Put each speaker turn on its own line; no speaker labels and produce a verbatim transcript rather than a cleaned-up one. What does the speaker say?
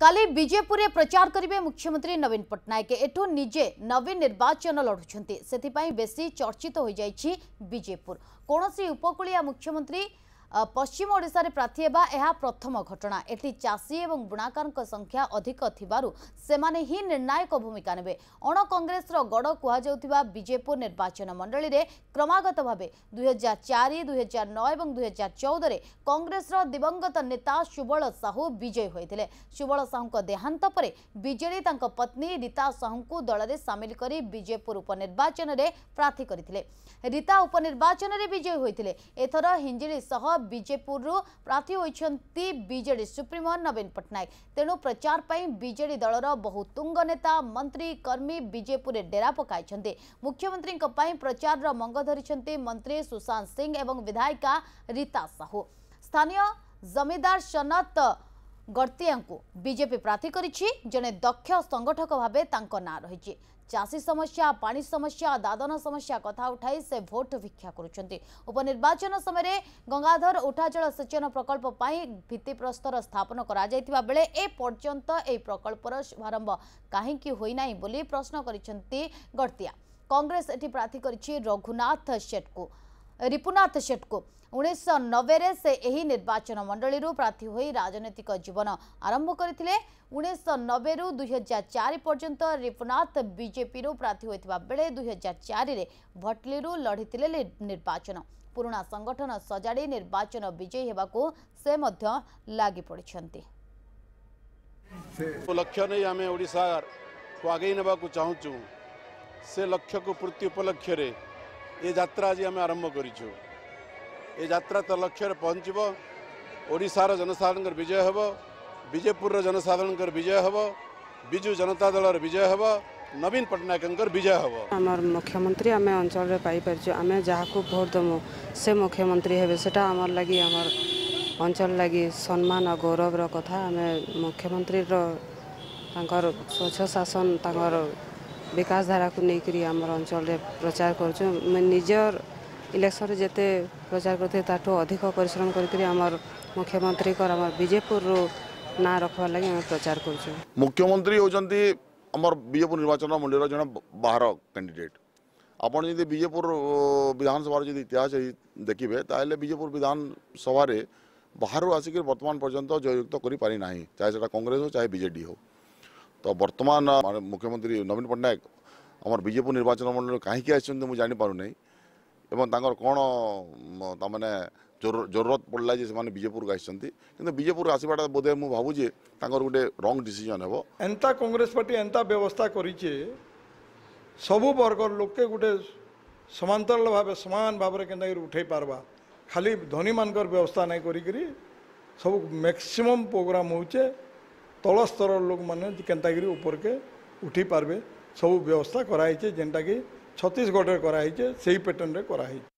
काली बीजेपुर प्रचार करेंगे मुख्यमंत्री नवीन पट्टनायक एठू निजे नवीन निर्वाचन लड़ुंट से बेसी चर्चित हो जाइए बीजेपुर कौन उपकूलिया मुख्यमंत्री पश्चिम ओडिशा रे प्रार्थी हेबा एहा प्रथम घटना एटी चाषी एवं बुणाकार संख्या अधिक थिबारु सेमाने ही निर्णायक भूमिका नेबे अण कांग्रेस रो गड़ कुहा जाउथिबा बीजेपुर निर्वाचन मंडली रे क्रमागत भावे दुई हजार चार दुई हजार नौ एवं दुई हजार चौदह रे कांग्रेस रो दिवंगत नेता सुबल साहू विजयी होइथिले। सुबल साहू देहांत परे बीजेडी तांको पत्नी रीता साहू को दल में सामिल करी बीजेपुर उपनिर्वाचन रे प्रार्थी करथिले। रीता उपनिर्वाचन रे विजयी होइथिले। एथर हिंजिली सह बीजेपुर प्रार्थी होइछंती बीजेडी सुप्रीमो नवीन पट्टनायक। तेणु प्रचार पई बीजेडी दलर बहु तुंग नेता मंत्री कर्मी बीजेपुर डेरा पकाइछंती। मुख्यमंत्री पई प्रचार रो मंग धरिछंती मंत्री सुशांत सिंह एवं विधायिका रीता साहू। स्थानीय जमीदार सनत गर्तिया को बीजेपी प्रार्थी करिछि। जने दक्ष संगठक भावे तांको ना रहिछि। चाषी समस्या पानी समस्या दादन समस्या कथा उठाई से भोट भिक्षा करुछंती। उपनिर्वाचन समय गंगाधर उठाजल सेचन प्रकल्प पाई भित्तिप्रस्तर स्थापन करा जायतिबा बेले ए पर्यंत ए प्रकल्पर शुभारंभ काहेकि होई नाही बोली प्रश्न करिछंती गर्तिया। कांग्रेस एठी प्रार्थी करिछि रघुनाथ शेट को रिपुनाथ शेट को। उन्नीस सौ नब्बे से यही निर्वाचन मंडली प्रार्थी होई राजनीतिक जीवन आरंभ करथिले। उन्नीस सौ नब्बे रु दुई हजार चार पर्यंत रिपुनाथ बीजेपी प्रार्थी होइतिबा बेले दुई हजार चार रे भटली लढ़िथिले निर्वाचन। पुराना संगठन सजाड़ी निर्वाचन विजयी हेबाकू से मध्य लागी पड़िछंती।
लक्ष्य नहीं आम ओडिशा को आगे नेबाकू चाहूँ से लक्ष्य को पूर्ति उपलक्ष्य रे ये यात्रा आज आम आरंभ करिछु। ये यात्रा तो लक्ष्य रे पहुँचब। ओडिशार जनसाधारण विजय हेब, बीजेपुर जनसाधारण विजय हेब, बिजु जनता दल विजय हेब, नवीन पट्टनायक विजय हेब।
आमर मुख्यमंत्री आम अंचल रे पाई परछु। आमे जहाकू भोट दमु से मुख्यमंत्री हेबे सेटा आमर लगी आमर अंचल लगी सम्मान और गौरव रो कथा। आमे मुख्यमंत्री रो तांकर स्वच्छ शासन तांकर विकास धारा को लेकर आमर अंचल रे प्रचार करछु। मैं निजर इलेक्शन रे जेते प्रचार करते ताठो अधिक परिश्रम करके आमर मुख्यमंत्री कर आमर बीजेपुर रो ना रखवा लगे आम प्रचार करछु।
मुख्यमंत्री होचंती आमर बीजेपुर निर्वाचन मंडली जन बाहर कैंडिडेट। आपण यदि बीजेपुर विधानसभा जो इतिहास देखिए ताहले बीजेपुर विधानसभा रे बाहर आसिक वर्तमान पर्यंत जययुक्त करि पारि नाही, चाहे सेटा कांग्रेस हो चाहे बीजेडी हो। तो वर्तमान मुख्यमंत्री नवीन पट्टनायक आमर बीजेपुर निर्वाचन मंडल कहीं आसछन्ते मु जानि पारु नाही एवं तांकर कोन तामाने जरूरत पड़ला जे माने बीजेपुर आसछन्ती। किंतु बीजेपुर आसीबाटा बोधे मु भाबु जे तांकर गुटे रॉन्ग डिसीजन हेबो।
एंता कांग्रेस पार्टी एंता व्यवस्था करिचे सबु वर्गर लोक के गुटे समांतराल भाव समान भाव रे केनता उठै पारबा। खाली धनी मानकर व्यवस्था नहीं करी सब मैक्सिमम प्रोग्राम होचे तल स्तर लोक माने केनता ऊपर के उठी पारबे सब व्यवस्था कराई जेनटा कि छत्तीसगढ़ रे कराई से पैटर्न रे कराई।